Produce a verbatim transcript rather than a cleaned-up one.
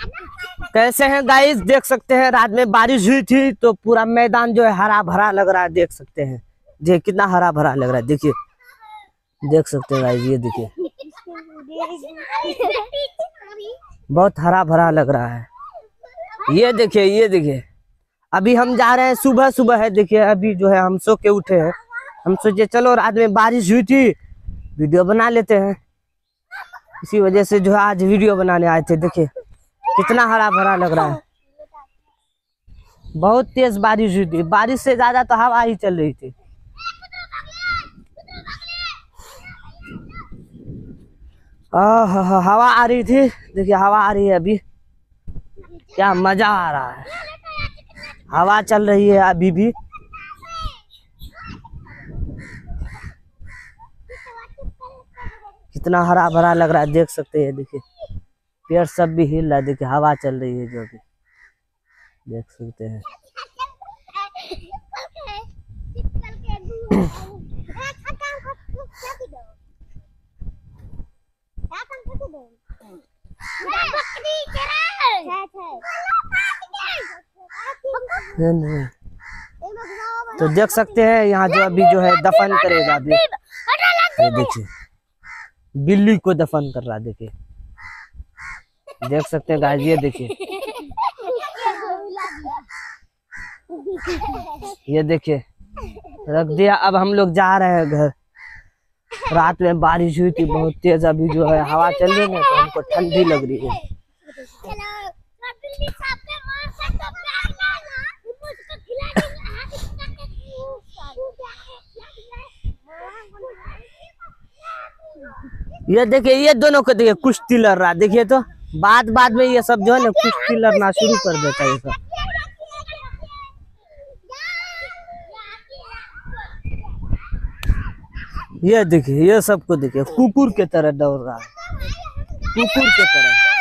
कैसे हैं गाइस, देख सकते हैं रात में बारिश हुई थी तो पूरा मैदान जो है हरा भरा लग रहा है। देख सकते हैं ये कितना हरा भरा लग रहा है। देखिए देख सकते हैं गाइस, ये देखिए बहुत हरा भरा लग रहा है। ये देखिए ये देखिए अभी हम जा रहे हैं, सुबह सुबह है। देखिए अभी जो है हम सो के उठे हैं। हम सोचे चलो रात में बारिश हुई थी वीडियो बना लेते हैं, इसी वजह से जो है आज वीडियो बनाने आए थे। देखिए कितना हरा भरा लग रहा है। बहुत तेज बारिश हुई थी, बारिश से ज्यादा तो हवा ही चल रही थी। आह हवा आ रही थी, देखिए हवा आ रही है अभी, क्या मजा आ रहा है। हवा चल रही है अभी भी। कितना हरा भरा लग रहा है, देख सकते हैं। देखिए पेड़ सब भी हिल रहा है, देखिए हवा चल रही है जो भी देख सकते हैं। तो देख सकते हैं यहाँ जो अभी जो है दफन करेगा अभी। ये देखिए बिल्ली को दफन कर रहा है। देखिए देख सकते हैं गाइस, ये देखिए ये देखिए रख दिया। अब हम लोग जा रहे हैं घर। रात में बारिश हुई थी बहुत तेज, अभी जो है हवा चल रही है तो हमको ठंडी लग रही है। ये देखिए ये दोनों को देखिए कुश्ती लड़ रहा है। देखिए तो बाद बाद में ये सब जो है ना कुश्ती लड़ना शुरू कर देता है ये सब। ये देखिए ये सबको देखिए कुकुर के तरह दौड़ रहा है, कुकुर के तरह।